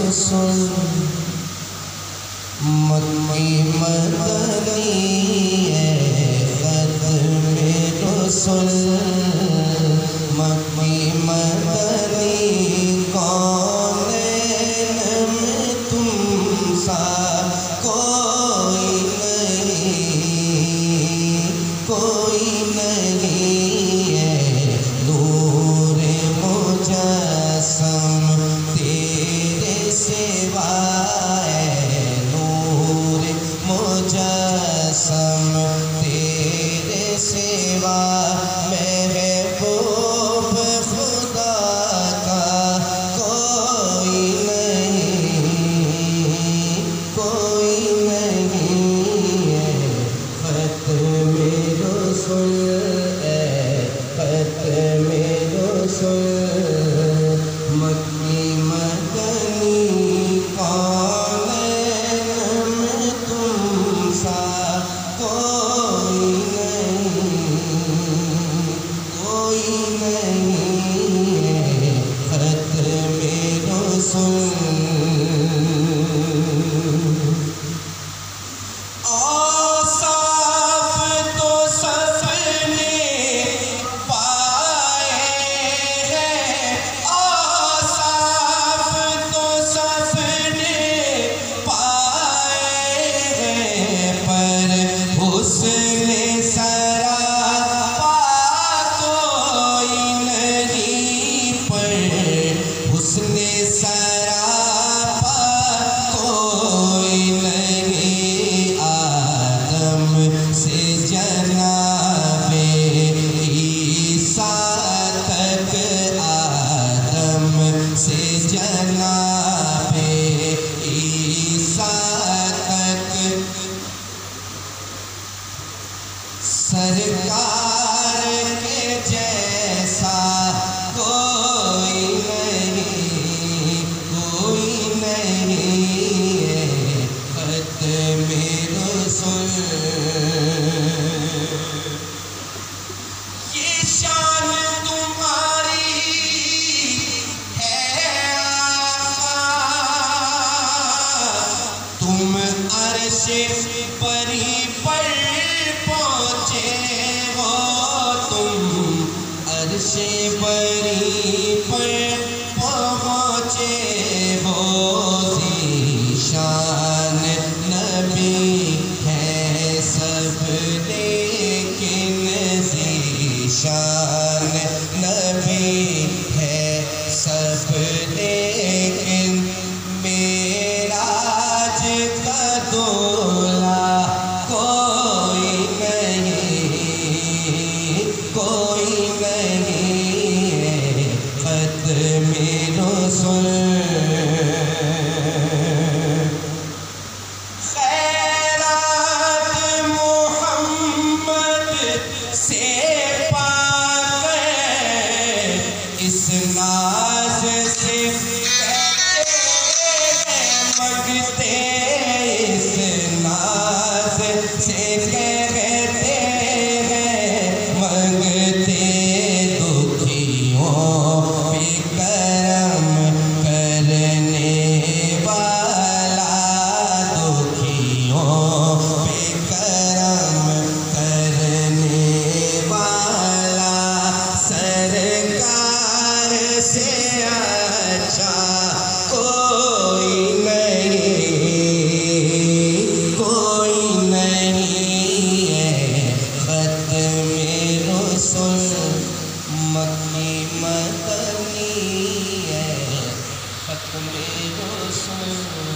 رسول مکی مدنی ختم رسول مکی مدنی کونین میں تم سا کوئی نہیں ہے نور مجسم تیرے سوا ہے نور مجسم تیرے سوا محبوب خدا کا کوئی نہیں ہے ختم رسول ختم رسول مکی مدنی کونین میں تم سا کوئی نہیں ہے ختم رسول سرکار کے جیسا کوئی نہیں ہے ختم رسول یہ شان تمہاری ہے آقا تم عرش پری پر پہنچے ہو تم عرش پری پر پہنچے ہو ذیشان نبی ہے سب لیکن ذیشان نبی ہے سب لیکن معراج کا دولہ کوئی نہیں ہے ختم رسول خیرات محمد سے پاک اس ناز سے مگتے اس ناز سے کہتے ہیں مگتے دکھیوں پہ کرم کرنے والا دکھیوں پہ کرم کرنے والا سرکار سے اچھا کوئی نہیں ہے ختم رسول مکی مدنی ہے ختم رسول